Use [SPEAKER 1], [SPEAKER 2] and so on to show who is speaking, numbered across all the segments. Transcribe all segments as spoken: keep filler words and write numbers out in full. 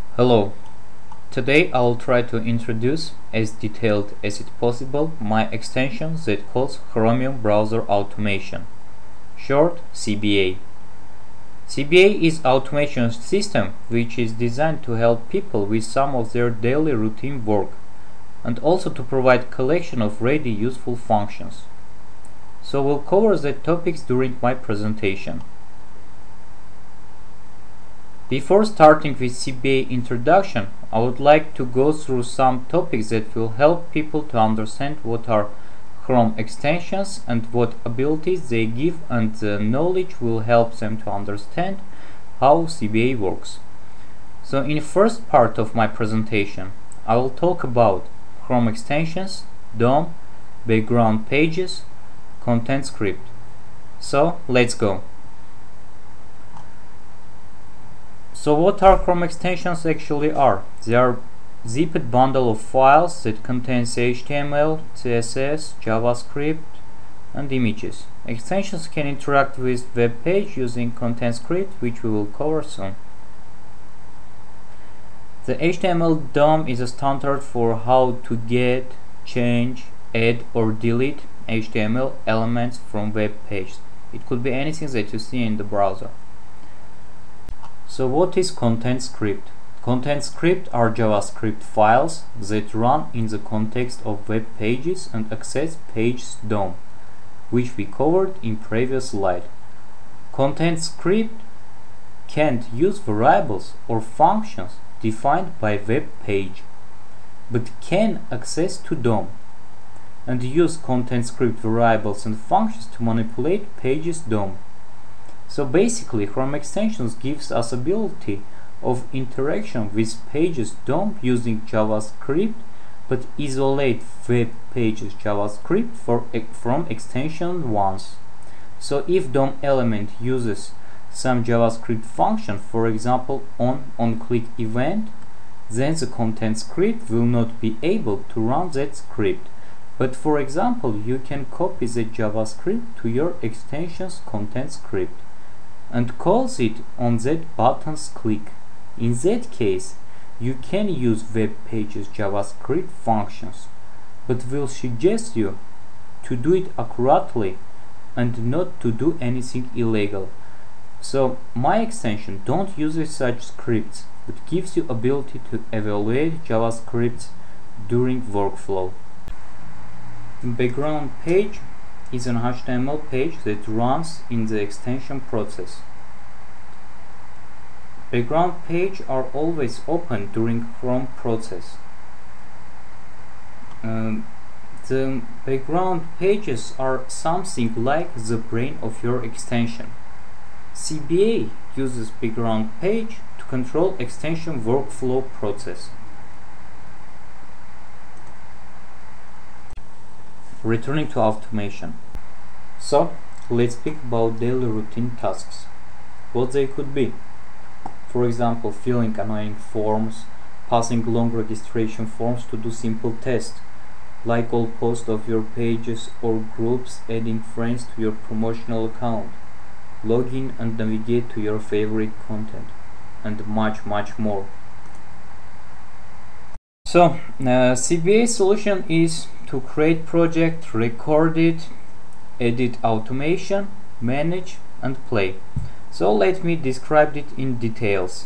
[SPEAKER 1] Hello. Today I will try to introduce, as detailed as it possible, my extension that calls Chromium Browser Automation, short C B A. C B A is automation system which is designed to help people with some of their daily routine work and also to provide collection of ready useful functions. So we'll cover the topics during my presentation. Before starting with C B A introduction, I would like to go through some topics that will help people to understand what are Chrome extensions and what abilities they give, and the knowledge will help them to understand how C B A works. So in the first part of my presentation, I will talk about Chrome extensions, D O M, background pages, content script. So let's go. So what are Chrome extensions actually are? They are zipped bundle of files that contains H T M L, C S S, JavaScript and images. Extensions can interact with web page using content script, which we will cover soon. The H T M L D O M is a standard for how to get, change, add or delete H T M L elements from web pages. It could be anything that you see in the browser. So what is content script? Content script are JavaScript files that run in the context of web pages and access pages D O M, which we covered in previous slide. Content script can't use variables or functions defined by web page, but can access to D O M and use content script variables and functions to manipulate pages D O M. So basically, Chrome extensions gives us ability of interaction with pages D O M using JavaScript, but isolate web pages JavaScript for, from extension ones. So if D O M element uses some JavaScript function, for example on on-click event, then the content script will not be able to run that script. But for example, you can copy the JavaScript to your extension's content script and calls it on that button's click. In that case, you can use web pages JavaScript functions, but will suggest you to do it accurately and not to do anything illegal. So my extension don't use such scripts, but gives you ability to evaluate JavaScripts during workflow. Background page is an H T M L page that runs in the extension process. Background pages are always open during Chrome process. Um, the background pages are something like the brain of your extension. C B A uses background page to control extension workflow process. Returning to automation. So let's speak about daily routine tasks. What they could be. For example, filling annoying forms, passing long registration forms to do simple tests, like all posts of your pages or groups, adding friends to your promotional account, login and navigate to your favorite content, and much much more. So uh, C B A solution is to create project, record it, edit automation, manage and play. So let me describe it in details.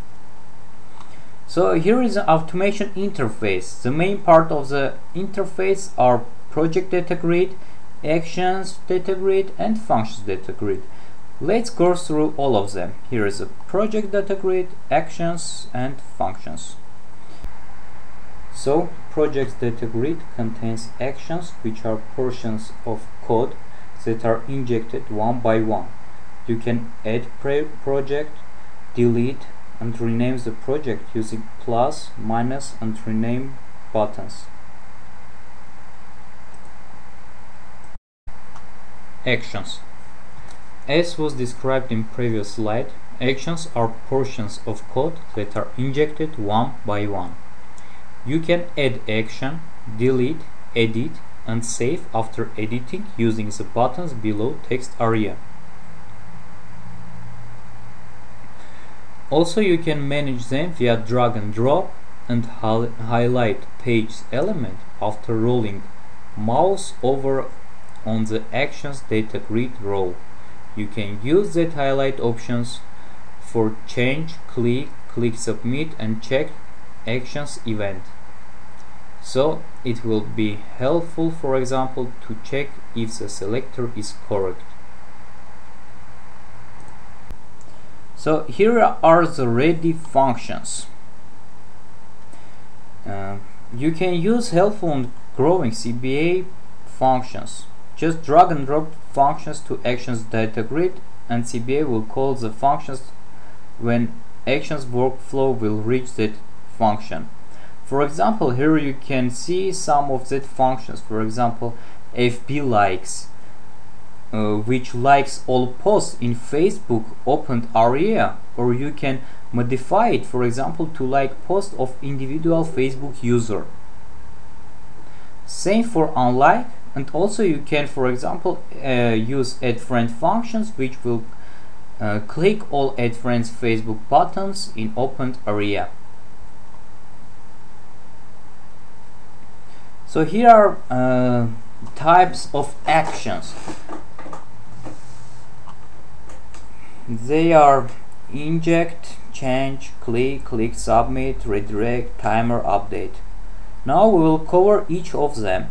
[SPEAKER 1] So here is the automation interface. The main part of the interface are project data grid, actions data grid and functions data grid. Let's go through all of them. Here is a project data grid, actions and functions. So project data grid contains actions, which are portions of code that are injected one by one. You can add project, delete and rename the project using plus, minus and rename buttons. Actions. As was described in previous slide, actions are portions of code that are injected one by one. You can add action, delete, edit and save after editing using the buttons below text area. Also, you can manage them via drag and drop and hi highlight page element after rolling mouse over on the Actions Data Grid row. You can use that highlight options for change, click, click submit and check actions event. So it will be helpful, for example, to check if the selector is correct. So here are the ready functions. Uh, you can use helpful and growing C B A functions. Just drag and drop functions to Actions Data Grid and C B A will call the functions when Actions workflow will reach that function. For example, here you can see some of that functions. For example, F B likes, uh, which likes all posts in Facebook opened area, or you can modify it, for example, to like post of individual Facebook user. Same for unlike, and also you can, for example, uh, use add friend functions, which will uh, click all add friends Facebook buttons in opened area. So here are uh, types of actions. They are inject, change, click, click submit, redirect, timer, update. Now we will cover each of them.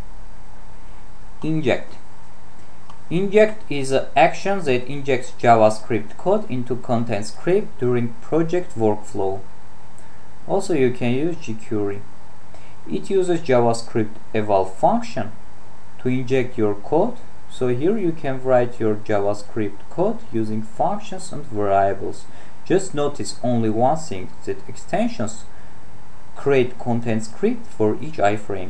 [SPEAKER 1] Inject. Inject is an action that injects JavaScript code into content script during project workflow. Also you can use jQuery. It uses JavaScript eval function to inject your code. So here you can write your JavaScript code using functions and variables. Just notice only one thing, that extensions create content script for each iframe.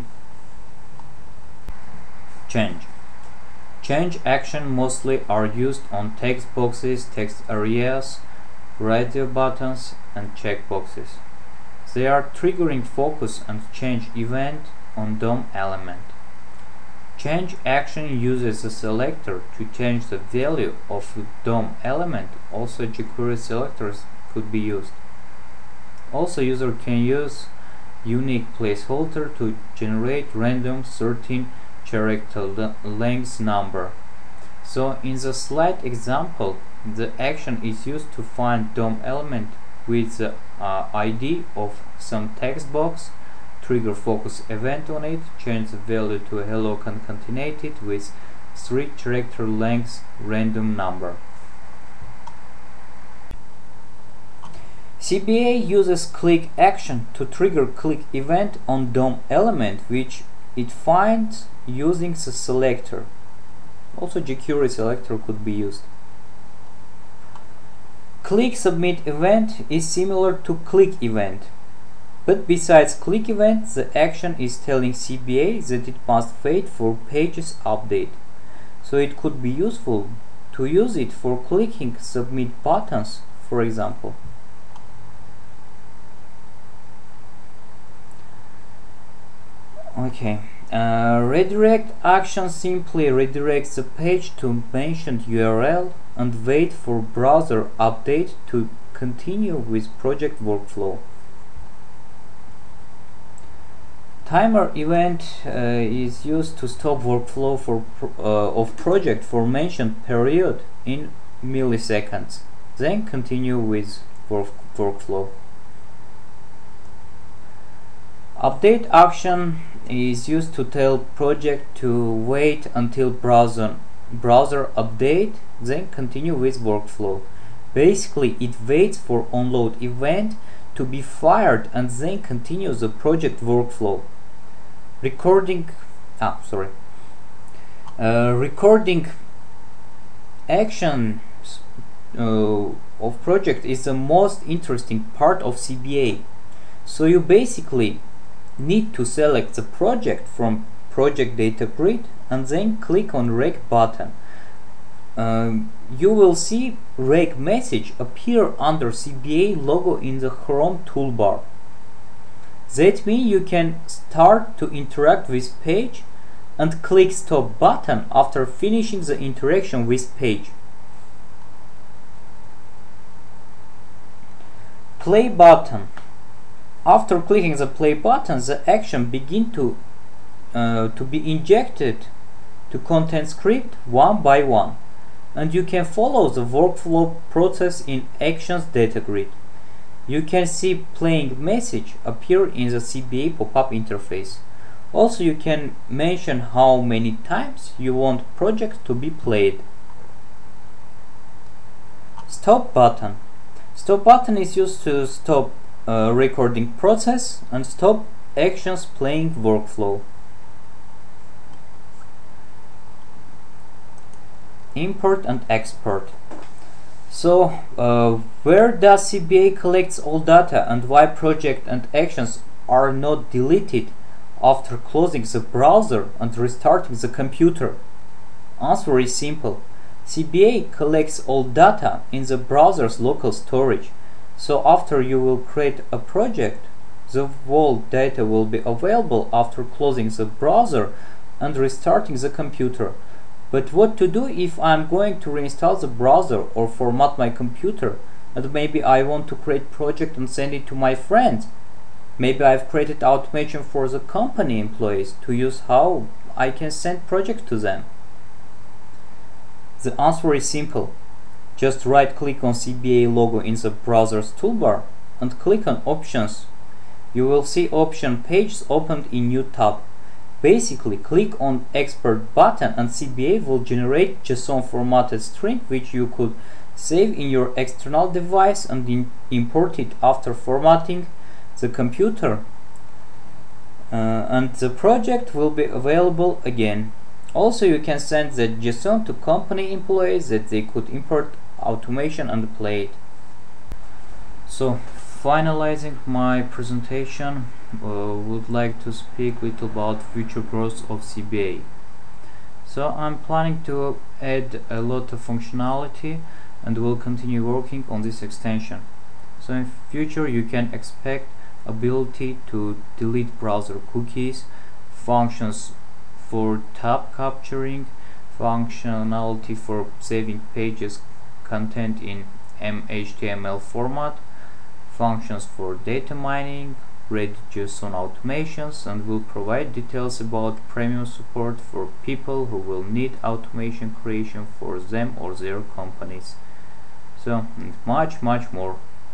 [SPEAKER 1] Change. Change action mostly are used on text boxes, text areas, radio buttons and checkboxes. They are triggering focus and change event on D O M element. Change action uses a selector to change the value of the D O M element. Also jQuery selectors could be used. Also user can use unique placeholder to generate random thirteen character length number. So in the slide example, the action is used to find D O M element with the uh, I D of some text box, trigger focus event on it, change the value to a hello concatenated with three character length random number. C B A uses click action to trigger click event on D O M element, which it finds using the selector. Also jQuery selector could be used. Click submit event is similar to click event, but besides click event, the action is telling C B A that it must wait for pages update. So it could be useful to use it for clicking submit buttons, for example. Okay, uh, redirect action simply redirects the page to mentioned U R L and wait for browser update to continue with project workflow. Timer event uh, is used to stop workflow for pro uh, of project for mentioned period in milliseconds, then continue with work workflow. Update action is used to tell project to wait until browser browser update, then continue with workflow. Basically it waits for onload event to be fired and then continues the project workflow. Recording ah sorry uh, recording actions uh, of project is the most interesting part of C B A. So you basically need to select the project from project data grid and then click on rec button. Um, you will see rec message appear under C B A logo in the Chrome toolbar. That means you can start to interact with page and click stop button after finishing the interaction with page. Play button. After clicking the play button, the action begin to uh, to be injected to content script one by one, and you can follow the workflow process in Actions data grid. You can see playing message appear in the C B A pop-up interface. Also, you can mention how many times you want project to be played. Stop button. Stop button is used to stop uh, recording process and stop actions playing workflow. Import and export. So, uh, where does C B A collects all data and why project and actions are not deleted after closing the browser and restarting the computer? Answer is simple. C B A collects all data in the browser's local storage. So after you will create a project, the whole data will be available after closing the browser and restarting the computer. But what to do if I'm going to reinstall the browser or format my computer, and maybe I want to create project and send it to my friends? Maybe I've created automation for the company employees to use how I can send projects to them. The answer is simple. Just right click on C B A logo in the browser's toolbar and click on Options. You will see option pages opened in new tab. Basically, click on Export button and C B A will generate JSON formatted string which you could save in your external device and in import it after formatting the computer, uh, and the project will be available again. Also, you can send the JSON to company employees that they could import automation and play it. So, finalizing my presentation, uh, would like to speak a little about future growth of C B A. So I'm planning to add a lot of functionality and will continue working on this extension. So in future you can expect ability to delete browser cookies, functions for tab capturing, functionality for saving pages content in M H T M L format, functions for data mining, ready JSON automations, and will provide details about premium support for people who will need automation creation for them or their companies. So, and much much more.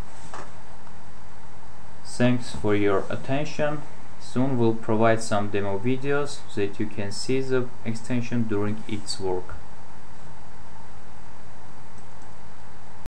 [SPEAKER 1] Thanks for your attention. Soon we'll provide some demo videos so that you can see the extension during its work.